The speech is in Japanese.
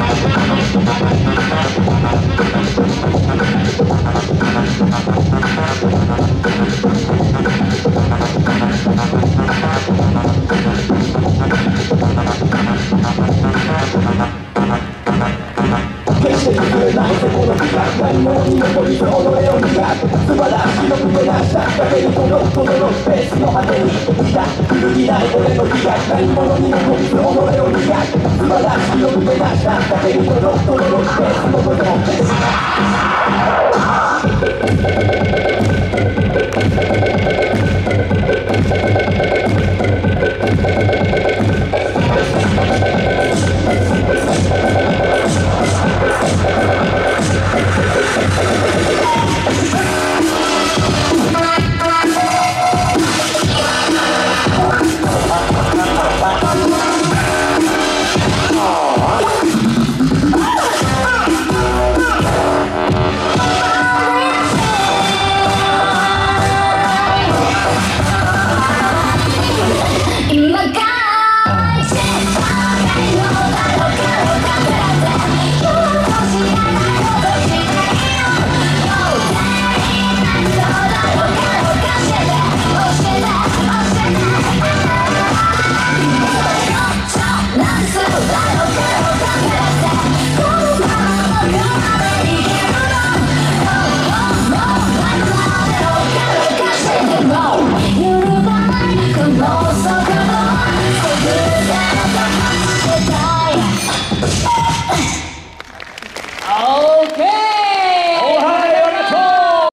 決して譲れないそこの気が何者に残りず己を磨く素晴らしいのく出なしただけにこのスペースの果てにいた揺るぎない俺の気が何者に残りず己を磨く素晴らしいのく出なしただけにこのスペースのこと